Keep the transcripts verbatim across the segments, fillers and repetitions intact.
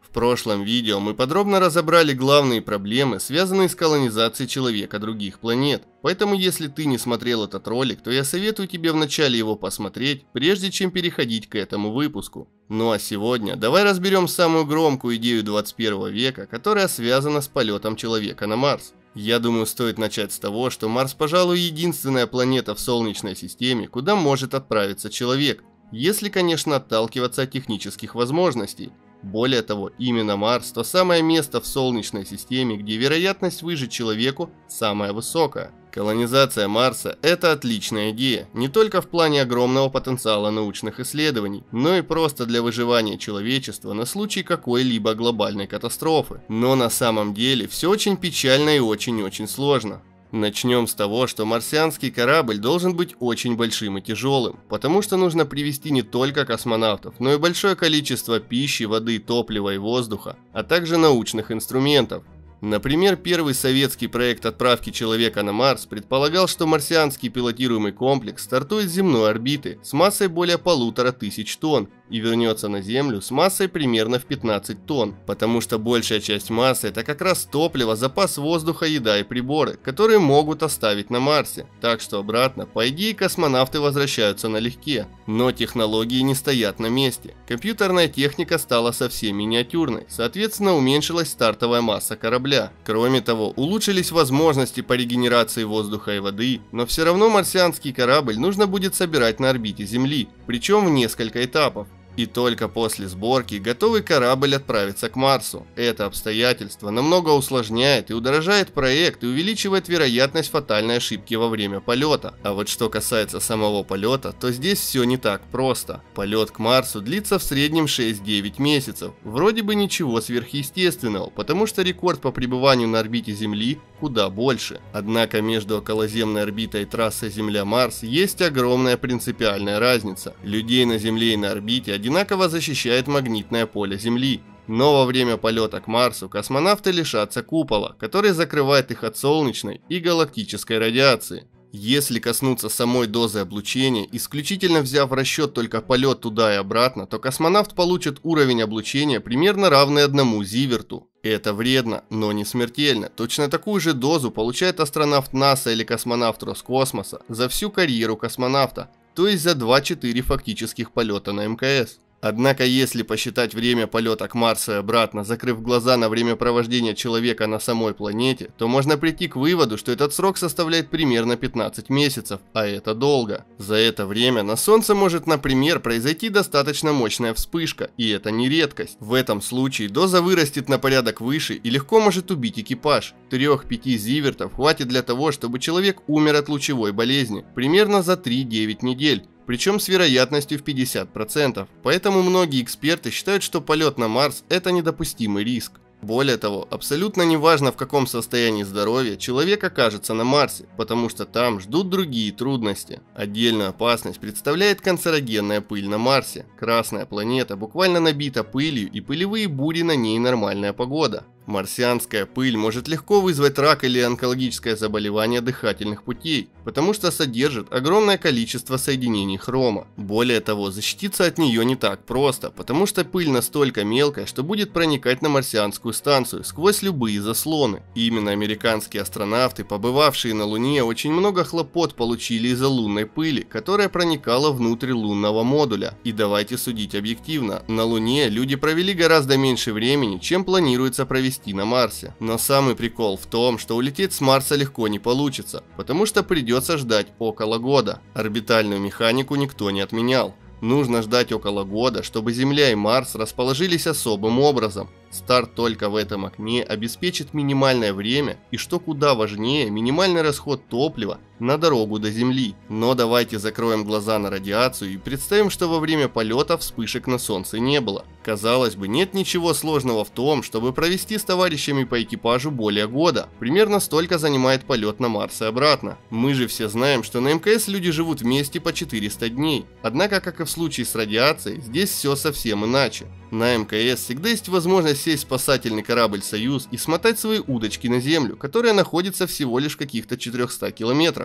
В прошлом видео мы подробно разобрали главные проблемы, связанные с колонизацией человека других планет. Поэтому, если ты не смотрел этот ролик, то я советую тебе вначале его посмотреть, прежде чем переходить к этому выпуску. Ну а сегодня давай разберем самую громкую идею двадцать первого века, которая связана с полетом человека на Марс. Я думаю, стоит начать с того, что Марс, пожалуй, единственная планета в Солнечной системе, куда может отправиться человек, если, конечно, отталкиваться от технических возможностей. Более того, именно Марс – то самое место в Солнечной системе, где вероятность выжить человеку самая высокая. Колонизация Марса – это отличная идея, не только в плане огромного потенциала научных исследований, но и просто для выживания человечества на случай какой-либо глобальной катастрофы. Но на самом деле все очень печально и очень-очень сложно. Начнем с того, что марсианский корабль должен быть очень большим и тяжелым, потому что нужно привезти не только космонавтов, но и большое количество пищи, воды, топлива и воздуха, а также научных инструментов. Например, первый советский проект отправки человека на Марс предполагал, что марсианский пилотируемый комплекс стартует с земной орбиты с массой более полутора тысяч тонн и вернется на Землю с массой примерно в пятнадцать тонн, потому что большая часть массы – это как раз топливо, запас воздуха, еда и приборы, которые могут оставить на Марсе, так что обратно, по идее, космонавты возвращаются налегке. Но технологии не стоят на месте. Компьютерная техника стала совсем миниатюрной, соответственно, уменьшилась стартовая масса корабля. Кроме того, улучшились возможности по регенерации воздуха и воды, но все равно марсианский корабль нужно будет собирать на орбите Земли, причем в несколько этапов. И только после сборки готовый корабль отправится к Марсу. Это обстоятельство намного усложняет и удорожает проект и увеличивает вероятность фатальной ошибки во время полета. А вот что касается самого полета, то здесь все не так просто. Полет к Марсу длится в среднем шесть-девять месяцев. Вроде бы ничего сверхъестественного, потому что рекорд по пребыванию на орбите Земли куда больше. Однако между околоземной орбитой и трассой Земля-Марс есть огромная принципиальная разница. Людей на Земле и на орбите одинаково защищает магнитное поле Земли. Но во время полета к Марсу космонавты лишатся купола, который закрывает их от солнечной и галактической радиации. Если коснуться самой дозы облучения, исключительно взяв в расчет только полет туда и обратно, то космонавт получит уровень облучения примерно равный одному зиверту. Это вредно, но не смертельно. Точно такую же дозу получает астронавт НАСА или космонавт Роскосмоса за всю карьеру космонавта, то есть за два-четыре фактических полета на эм ка эс. Однако, если посчитать время полета к Марсу и обратно, закрыв глаза на время провождения человека на самой планете, то можно прийти к выводу, что этот срок составляет примерно пятнадцать месяцев, а это долго. За это время на Солнце может, например, произойти достаточно мощная вспышка, и это не редкость. В этом случае доза вырастет на порядок выше и легко может убить экипаж. трёх-пяти зивертов хватит для того, чтобы человек умер от лучевой болезни, примерно за три-девять недель. Причем с вероятностью в пятьдесят процентов. Поэтому многие эксперты считают, что полет на Марс – это недопустимый риск. Более того, абсолютно неважно, в каком состоянии здоровья человек окажется на Марсе, потому что там ждут другие трудности. Отдельную опасность представляет канцерогенная пыль на Марсе. Красная планета буквально набита пылью, и пылевые бури на ней нормальная погода. Марсианская пыль может легко вызвать рак или онкологическое заболевание дыхательных путей, потому что содержит огромное количество соединений хрома. Более того, защититься от нее не так просто, потому что пыль настолько мелкая, что будет проникать на марсианскую станцию сквозь любые заслоны. И именно американские астронавты, побывавшие на Луне, очень много хлопот получили из-за лунной пыли, которая проникала внутрь лунного модуля. И давайте судить объективно, на Луне люди провели гораздо меньше времени, чем планируется провести на Марсе. Но самый прикол в том, что улететь с Марса легко не получится, потому что придется ждать около года. Орбитальную механику никто не отменял. Нужно ждать около года, чтобы Земля и Марс расположились особым образом. Старт только в этом окне обеспечит минимальное время и, что куда важнее, минимальный расход топлива на дорогу до Земли. Но давайте закроем глаза на радиацию и представим, что во время полета вспышек на Солнце не было. Казалось бы, нет ничего сложного в том, чтобы провести с товарищами по экипажу более года. Примерно столько занимает полет на Марс и обратно. Мы же все знаем, что на эм ка эс люди живут вместе по четыреста дней. Однако, как и в случае с радиацией, здесь все совсем иначе. На эм ка эс всегда есть возможность сесть в спасательный корабль «Союз» и смотать свои удочки на Землю, которая находится всего лишь в каких-то четырёхстах километрах.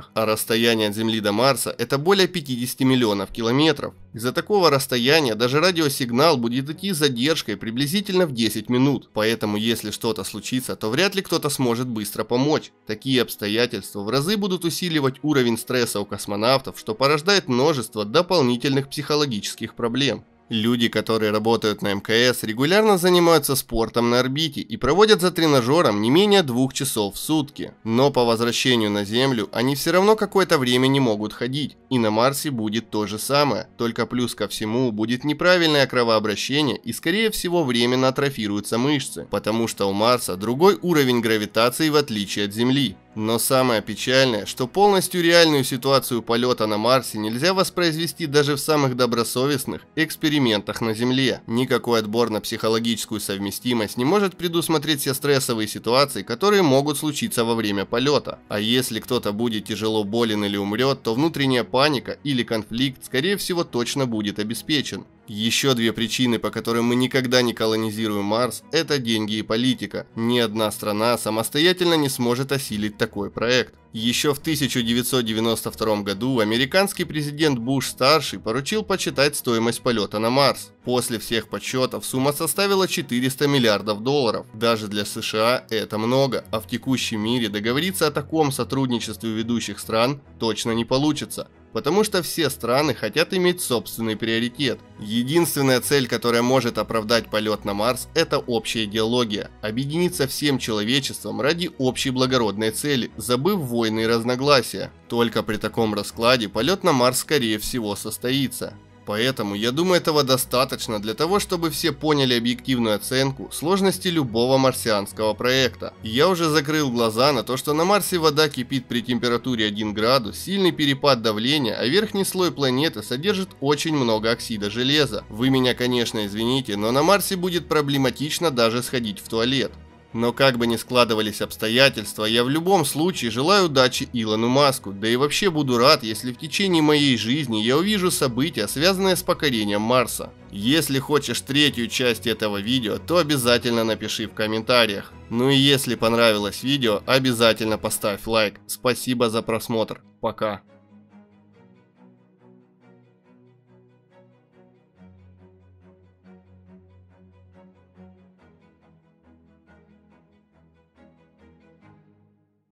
километрах, а расстояние от Земли до Марса – это более пятидесяти миллионов километров. Из-за такого расстояния даже радиосигнал будет идти с задержкой приблизительно в десять минут, поэтому если что-то случится, то вряд ли кто-то сможет быстро помочь. Такие обстоятельства в разы будут усиливать уровень стресса у космонавтов, что порождает множество дополнительных психологических проблем. Люди, которые работают на эм ка эс, регулярно занимаются спортом на орбите и проводят за тренажером не менее двух часов в сутки. Но по возвращению на Землю они все равно какое-то время не могут ходить. И на Марсе будет то же самое, только плюс ко всему будет неправильное кровообращение и скорее всего временно атрофируются мышцы, потому что у Марса другой уровень гравитации в отличие от Земли. Но самое печальное, что полностью реальную ситуацию полета на Марсе нельзя воспроизвести даже в самых добросовестных экспериментах на Земле. Никакой отбор на психологическую совместимость не может предусмотреть все стрессовые ситуации, которые могут случиться во время полета. А если кто-то будет тяжело болен или умрет, то внутренняя паника или конфликт скорее всего точно будет обеспечен. Еще две причины, по которым мы никогда не колонизируем Марс, это деньги и политика. Ни одна страна самостоятельно не сможет осилить такой проект. Еще в тысяча девятьсот девяносто втором году американский президент Буш-старший поручил подсчитать стоимость полета на Марс. После всех подсчетов сумма составила четыреста миллиардов долларов. Даже для США это много, а в текущем мире договориться о таком сотрудничестве ведущих стран точно не получится. Потому что все страны хотят иметь собственный приоритет. Единственная цель, которая может оправдать полет на Марс, это общая идеология. Объединиться всем человечеством ради общей благородной цели, забыв войны и разногласия. Только при таком раскладе полет на Марс скорее всего состоится. Поэтому я думаю, этого достаточно для того, чтобы все поняли объективную оценку сложности любого марсианского проекта. Я уже закрыл глаза на то, что на Марсе вода кипит при температуре один градус, сильный перепад давления, а верхний слой планеты содержит очень много оксида железа. Вы меня, конечно, извините, но на Марсе будет проблематично даже сходить в туалет. Но как бы ни складывались обстоятельства, я в любом случае желаю удачи Илону Маску, да и вообще буду рад, если в течение моей жизни я увижу события, связанные с покорением Марса. Если хочешь третью часть этого видео, то обязательно напиши в комментариях. Ну и если понравилось видео, обязательно поставь лайк. Спасибо за просмотр. Пока.